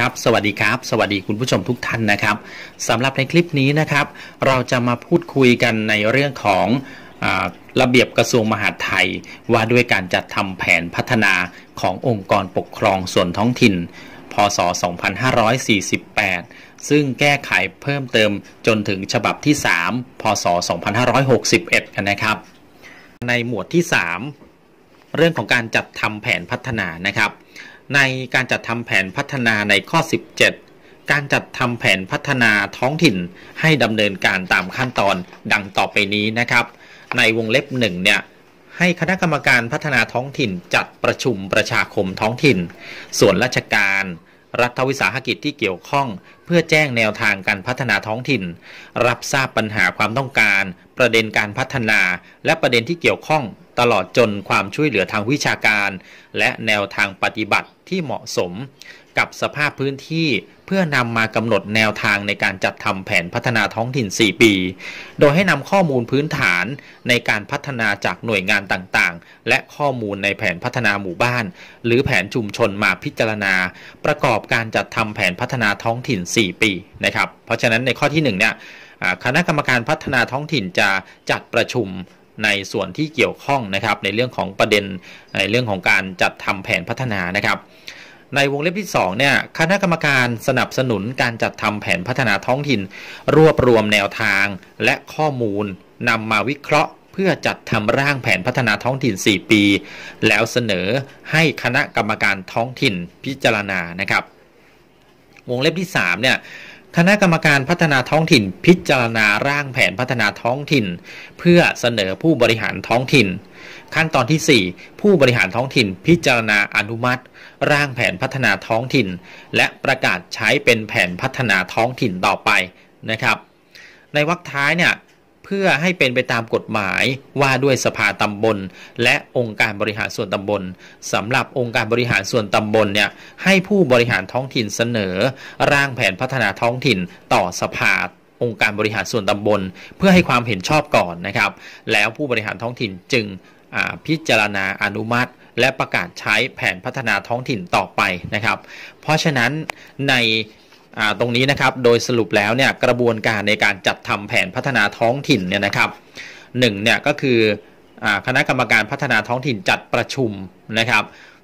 ครับสวัสดีครับสวัสดีคุณผู้ชมทุกท่านนะครับสำหรับในคลิปนี้นะครับเราจะมาพูดคุยกันในเรื่องของระเบียบกระทรวงมหาดไทยว่าด้วยการจัดทำแผนพัฒนาขององค์กรปกครองส่วนท้องถิ่นพ.ศ. 2548ซึ่งแก้ไขเพิ่มเติมจนถึงฉบับที่3พ.ศ. 2561กันนะครับในหมวดที่3เรื่องของการจัดทำแผนพัฒนานะครับในการจัดทำแผนพัฒนาในข้อ17การจัดทำแผนพัฒนาท้องถิ่นให้ดำเนินการตามขั้นตอนดังต่อไปนี้นะครับในวงเล็บ1เนี่ยให้คณะกรรมการพัฒนาท้องถิ่นจัดประชุมประชาคมท้องถิ่นส่วนราชการรัฐวิสาหกิจที่เกี่ยวข้องเพื่อแจ้งแนวทางการพัฒนาท้องถิ่นรับทราบปัญหาความต้องการประเด็นการพัฒนาและประเด็นที่เกี่ยวข้องตลอดจนความช่วยเหลือทางวิชาการและแนวทางปฏิบัติที่เหมาะสมกับสภาพพื้นที่เพื่อนำมากำหนดแนวทางในการจัดทำแผนพัฒนาท้องถิ่น4ปีโดยให้นำข้อมูลพื้นฐานในการพัฒนาจากหน่วยงานต่างๆและข้อมูลในแผนพัฒนาหมู่บ้านหรือแผนชุมชนมาพิจารณาประกอบการจัดทำแผนพัฒนาท้องถิ่น4ปีนะครับเพราะฉะนั้นในข้อที่1เนี่ยคณะกรรมการพัฒนาท้องถิ่นจะจัดประชุมในส่วนที่เกี่ยวข้องนะครับในเรื่องของประเด็นในเรื่องของการจัดทำแผนพัฒนานะครับในวงเล็บที่2เนี่ยคณะกรรมการสนับสนุนการจัดทำแผนพัฒนาท้องถิ่นรวบรวมแนวทางและข้อมูลนำมาวิเคราะห์เพื่อจัดทำร่างแผนพัฒนาท้องถิ่น4ปีแล้วเสนอให้คณะกรรมการท้องถิ่นพิจารณานะครับวงเล็บที่3เนี่ยคณะกรรมการพัฒนาท้องถิ่นพิจารณาร่างแผนพัฒนาท้องถิ่นเพื่อเสนอผู้บริหารท้องถิ่นขั้นตอนที่4ผู้บริหารท้องถิ่นพิจารณาอนุมัติร่างแผนพัฒนาท้องถิ่นและประกาศใช้เป็นแผนพัฒนาท้องถิ่นต่อไปนะครับในวรรคท้ายเนี่ยเพื่อให้เป็นไปตามกฎหมายว่าด้วยสภาตำบลและองค์การบริหารส่วนตำบลสำหรับองค์การบริหารส่วนตำบลเนี่ยให้ผู้บริหารท้องถิ่นเสนอร่างแผนพัฒนาท้องถิ่นต่อสภาองค์การบริหารส่วนตำบลเพื่อให้ความเห็นชอบก่อนนะครับแล้วผู้บริหารท้องถิ่นจึงพิจารณาอนุมัติและประกาศใช้แผนพัฒนาท้องถิ่นต่อไปนะครับเพราะฉะนั้นในตรงนี้นะครับโดยสรุปแล้วเนี่ยกระบวนการในการจัดทำแผนพัฒนาท้องถิ่นเนี่ยนะครับ1เนี่ยก็คือคณะกรรมการพัฒนาท้องถิ่นจัดประชุมนะครับ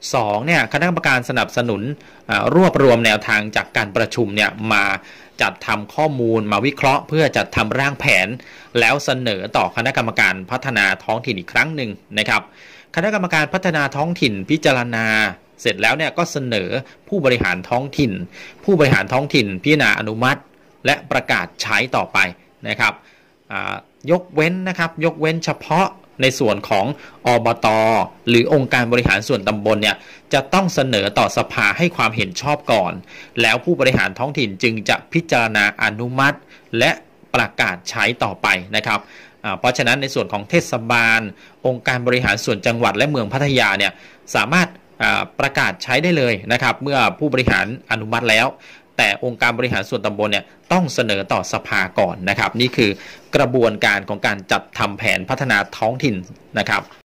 2เนี่ยคณะกรรมการสนับสนุนรวบรวมแนวทางจากการประชุมเนี่ยมาจัดทำข้อมูลมาวิเคราะห์เพื่อจัดทำร่างแผนแล้วเสนอต่อคณะกรรมการพัฒนาท้องถิ่นอีกครั้งหนึ่งนะครับคณะกรรมการพัฒนาท้องถิ่นพิจารณาเสร็จแล้วเนี่ยก็เสนอผู้บริหารท้องถิ่นผู้บริหารท้องถิ่นพิจารณาอนุมัติและประกาศใช้ต่อไปนะครับยกเว้นนะครับยกเว้นเฉพาะในส่วนของอบต.หรือองค์การบริหารส่วนตำบลเนี่ยจะต้องเสนอต่อสภาให้ความเห็นชอบก่อนแล้วผู้บริหารท้องถิ่นจึงจะพิจารณาอนุมัติและประกาศใช้ต่อไปนะครับเพราะฉะนั้นในส่วนของเทศบาลองค์การบริหารส่วนจังหวัดและเมืองพัทยาเนี่ยสามารถประกาศใช้ได้เลยนะครับเมื่อผู้บริหารอนุมัติแล้วแต่องค์การบริหารส่วนตำบลเนี่ยต้องเสนอต่อสภาก่อนนะครับนี่คือกระบวนการของการจัดทำแผนพัฒนาท้องถิ่นนะครับ